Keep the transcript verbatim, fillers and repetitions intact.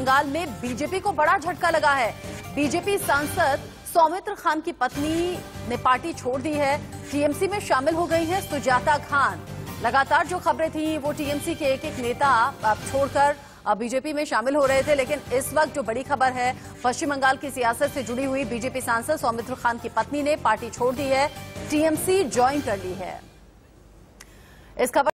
बंगाल में बीजेपी को बड़ा झटका लगा है। बीजेपी सांसद सौमित्र खान की पत्नी ने पार्टी छोड़ दी है। टीएमसी में शामिल हो गई हैं सुजाता खान। लगातार जो खबरें थी वो टीएमसी के एक एक नेता अब छोड़कर बीजेपी में शामिल हो रहे थे, लेकिन इस वक्त जो बड़ी खबर है, पश्चिम बंगाल की सियासत से जुड़ी हुई बीजेपी सांसद सौमित्र खान की पत्नी ने पार्टी छोड़ दी है, टीएमसी ज्वाइन कर ली है। इस खबर